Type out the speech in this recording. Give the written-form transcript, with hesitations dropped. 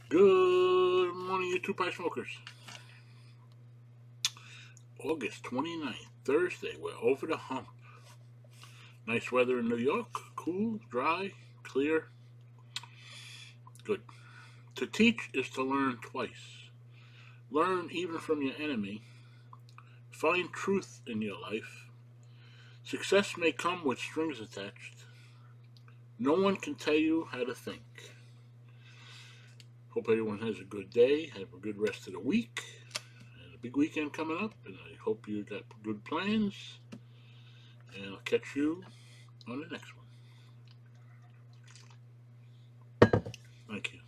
Good morning, you two pie smokers. August 29th, Thursday. We're over the hump. Nice weather in New York. Cool, dry, clear. Good. To teach is to learn twice. Learn even from your enemy. Find truth in your life. Success may come with strings attached. No one can tell you how to think. Hope everyone has a good day. Have a good rest of the week. And a big weekend coming up. And I hope you got good plans. And I'll catch you on the next one. Thank you.